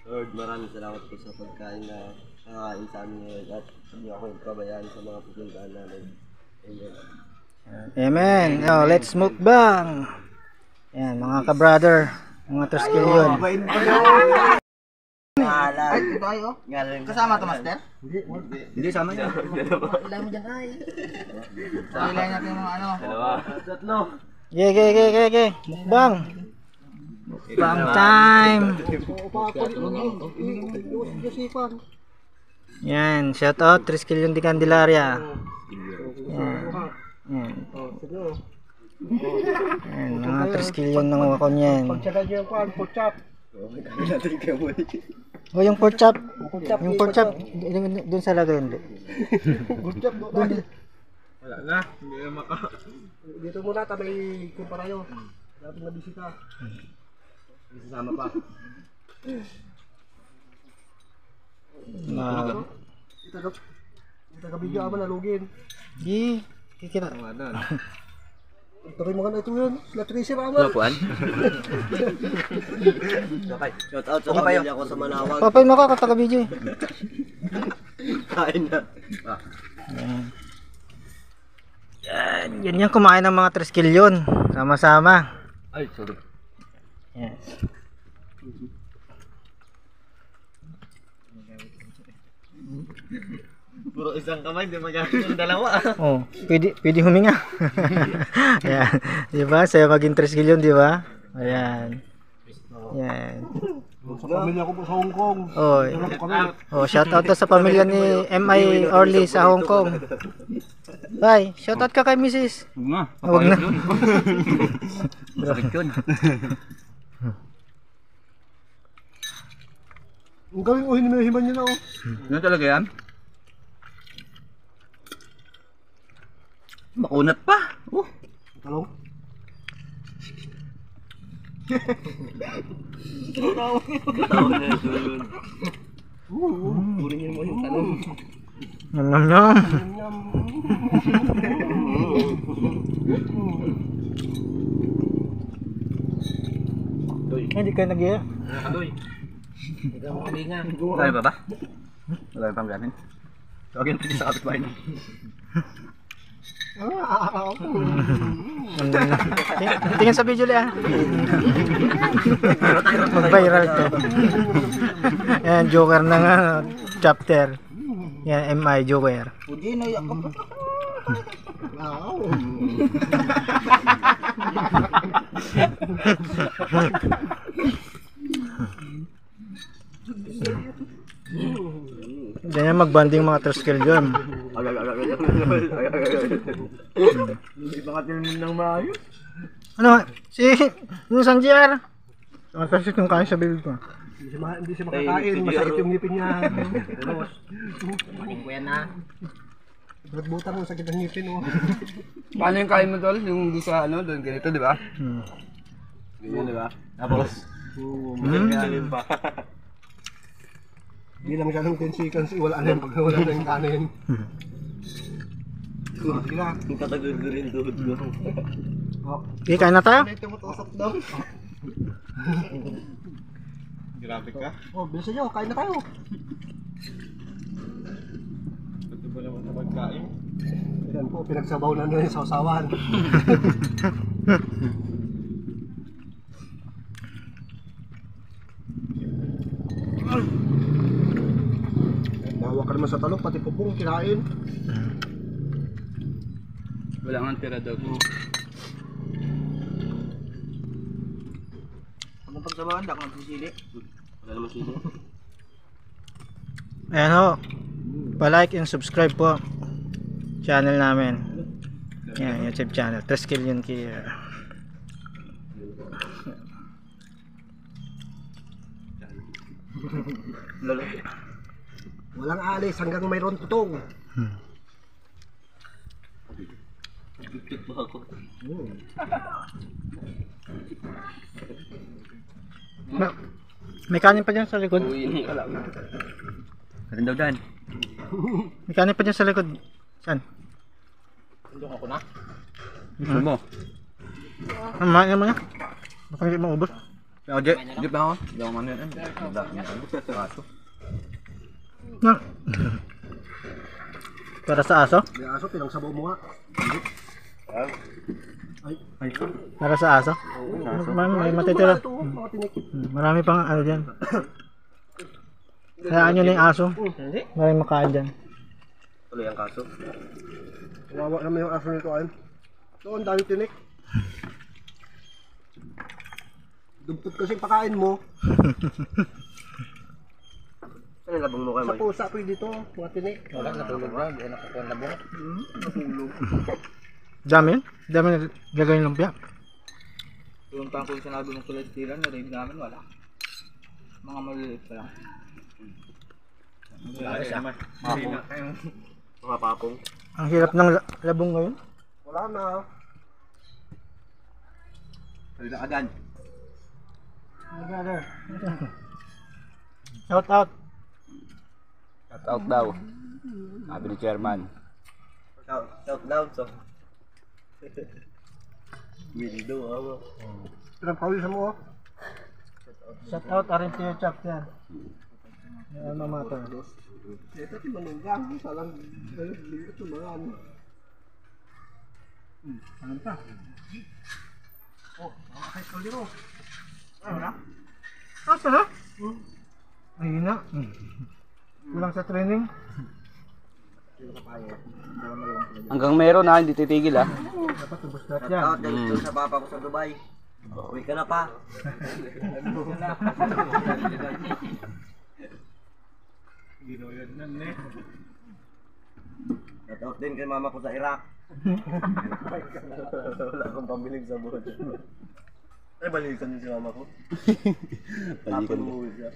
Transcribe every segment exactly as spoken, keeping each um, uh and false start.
Lord, maraming salamat po sa pagkain na nakakain sa amin ngayon at hindi ako yung kabayaan sa mga pupuntahan namin. Amen. Amen. Oh, let's mukbang. Yan, mga ka-brother, mga Triskelion. Ay, ito tayo. Kasama to, Master? Hindi, hindi sama niya. Ilan mo dyan ay? Ilan natin yung ano? Dalawa. Tatlo. Ge, ge, ge, ge, ge. Mukbang. Mukbang time. Yan, shout out Triskelion de Candelaria. Yan. Yan. Yan, mga Triskelion ng wakon yan. Pagtsaga niyo yung kwan, pork chop. O yung pork chop. Yung pork chop, dun sa lagay hindi. Pork chop, doon. Wala na, hindi na maka... Dito muna, tabay kumparayo. Dapat na bisita. Isasama pa. Na. Ito taga-video ako nalugin. Di, kikita. Tuloy mo ka na ito yun. Sila Tracy Rama. Lapuan? Okay. Shout out sa pamilya ko sa Manawag. Papay mo ka kataga video eh. Kain na. Ah. Yan. Yan, yan yung kumain ng mga Triskelion. Sama-sama. Ay, sorry. Yan. Puro isang kamay, di magagamit yung dalawa. Oh, pwede pwede huminga. Ayan, 'di ba? Saya maging Triskelion, 'di ba? Ayan. Yan. Sa pamilya ko po sa Hong Kong. Oh. Oh, shout out sa pamilya ni M I Orly sa Hong Kong. Bye. Shout out ka kay Missus Huwag na. Huwag na. Sakit yun. Ang galing oh, hinimahiman niya na oh. Ano talaga yan? Makunat pa. Oh. Talong. Tawag na yun. Oo, kunin niyo mo yung talong. Nom nom nom. Hindi ka nag-iya. Adoy. Ikaw mo kalinga. Wala pa ba? Wala pang ganin. Tawagin natin sa kapitbahay na. Tingnan sa video liya. Mag-viral to. Yan, Joker na nga chapter. Yan, M I Joker. Pudi na yakap. Wow. Ganyan magbanding mga Triskelion. Hindi pa katilin ng maayos. Ano? Si yung San J R. Kasi kung kaya sa bibig ko. Hindi siya, ma- hindi siya makakain, masakit yung ngipin niya. Maning ko yan ha. Buta mo, sakit ang ngipin oh. Paano yung kain mo tol? Yung doon sa ano, doon ganito di ba? Hmm. Ganyan di ba? Tapos, Hmm. pa. Hindi lang siya ng ten seconds, wala na yung pag wala na yung kanin. Sige na. Yung katagod rin doon ko. Oh. Okay, kain na tayo? May tumutusok daw. Grabe ka. Oh, bilisan nyo, kain na tayo. Ito ba naman sa pagkain? Yan po, pinagsabaw na na yung sausawan. Bawa ka naman sa talong, pati pupong kinain. Wala nga tira daw. Anong pagsabahan? Dako ng sisili. Wala naman sili. Ayan ho. Pa-like and subscribe po. Channel namin. Yan, YouTube channel. Triskelion Care. Lolo. Walang alis hanggang mayroon tutong. Hmm. Bigtit ba ako? Ma- May kanin pa dyan sa likod. Uwi nung alam. Karin daw dan. May kanin pa dyan sa likod. Saan? Tundong ako na. Gusto mo? Ang mahal naman yan. Baka hindi maubos. Pero Jeep, Jeep na ako. Hindi ako man yun. Aso. Na. Para sa aso? May aso, pinangsabaw mo nga. Ay, Para sa aso? May, may matitira. ito, mga tinik. Hmm, Marami pang ano dyan. Hayaan nyo na yung aso. Hindi. Maraming makain dyan. Tuloy ang kaso. Kawawa naman yung aso nito ay. Ito, ang dami tinik. Dumpot kasi pakain mo. Ano labang mo kayo, Sa pusa ko dito, mga tinik. Wala, natulog na. Hindi nakukuha na labong. Hmm, natulog. Dami yun? Dami na gagawin lumpia. Yung tangkol sinabi ng kulestiran, na-rave namin, wala. Mga maliliit pa lang. Wala siya. Papong. Mga papong. Ang hirap ng la- labong ngayon. Wala na. Sabi na agad. Shout out. Shout out daw. Sabi ni chairman. Shout, shout out so. Window ako. Pinagpawisan mo, oh. Shout out arin si Chap yan. Yung alma mater. Ito, di manunggang. Salang, ito, ito, mga ano. Ano pa? Oh, mga kahit kaliro. Ano na? Ah, sarap. Ayun na. Kulang sa training. Hanggang meron na, hindi titigil ah. Dapat ubos lahat yan. dito sa papa ko sa Dubai. Uwi ka na pa. Ginoyan na ne. Shout out din kay mama ko sa Iraq. Wala akong pambiling sabon. Ay, balikan niyo si mama ko. Balikan mo siya.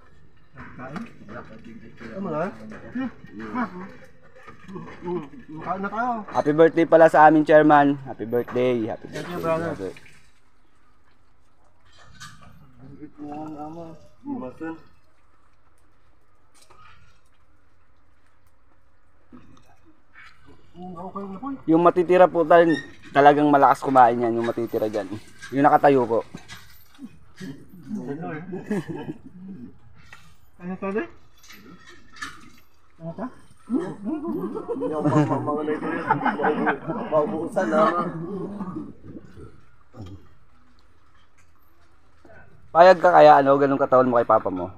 Ano nga? Makain na tayo. Happy birthday pala sa amin, chairman. Happy birthday. Happy birthday. Thank you, brother. Ito ang ama. Masun. Okay na po. Yung matitira po tal talagang malakas kumain yan, yung matitira dyan. Yung nakatayo ko. Ano to de? Ano to? Hindi ako mga na ito yun. Maubusan na. Payag ka kaya ano, ganun katawan mo kay papa mo?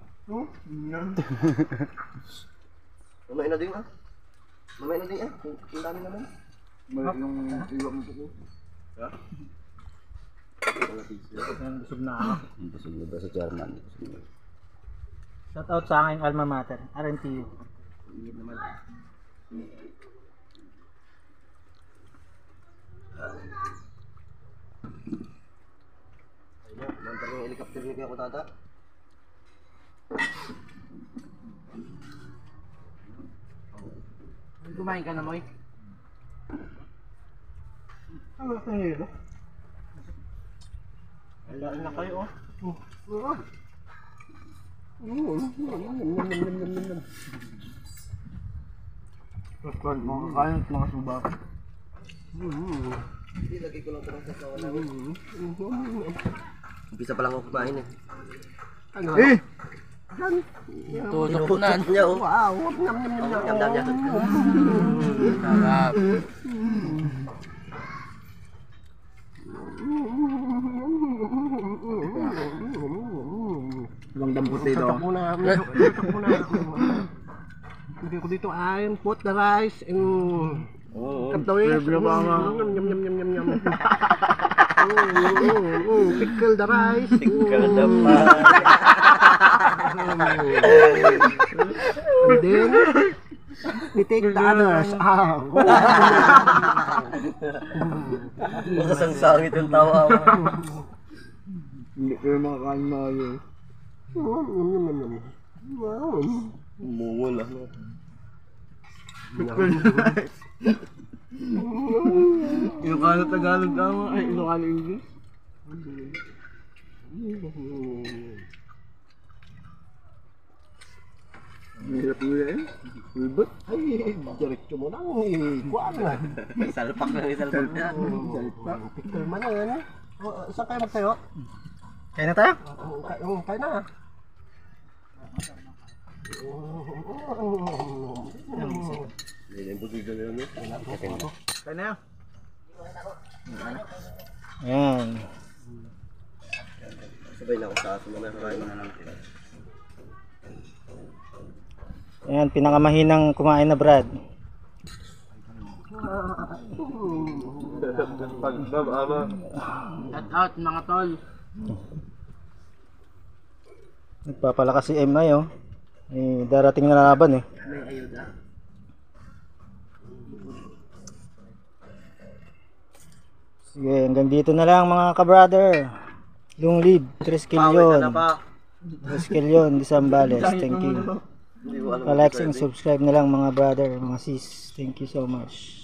Mamay na din ah. Mamay na din ah. Ang dami naman. Yung iwa mo po. Busog na ako. Busog na ba sa chairman? Shout out sa aking alma mater. R N T U. Mantar yung helicopter ni kaya ko tata. Kumain ka na, Moy? Ano ito nila? Wala na kayo, oh. Oo. Oo. Pascual, mga kain at mga suba. Hindi, lagay ko lang ito ng sasawa namin. Umpisa pa lang ako kumain eh. Ano? Eh! Tutok na. Niya, oh. Wow. Nyam, nyam, nyam, nyam. Nyam, nyam, Sarap. Ibang dampot dito. Tatak muna. Tatak muna. Hindi ko dito ay put the rice and cut the wings. Nyam, nyam, nyam, nyam, nyam, nyam. Pickle the rice. Pickle the rice. And then we take the others. Ah. Makasangsangit yung tawa mo. Hindi kayo makakain na yun. Nyam, nyam, nyam, nyam. Wow. Mungol ah. Ilocano Tagalog tama. Ay, Ilocano English. Hirap nila eh. Ulbot. Ay, diretso mo lang. Kuhaan na. Salpak na isalpak na. Pickle man yan. Oh, saan kayo magtayo? Kaya na tayo? Oo, kaya na. Kaya na yan. Ayan. Sabay na ako sa aso na kain na lang. Ayan, pinakamahinang kumain na Brad. Pag-bab, ama. Shout out mga tol. Nagpapalakas si M I oh. Eh, darating na laban eh. May ayuda. Sige, hanggang dito na lang mga ka-brother. Yung lead, tres kilyon. tres kilyon, di Sambales. Thank you. Pa-like and subscribe na lang mga brother, mga sis. Thank you so much.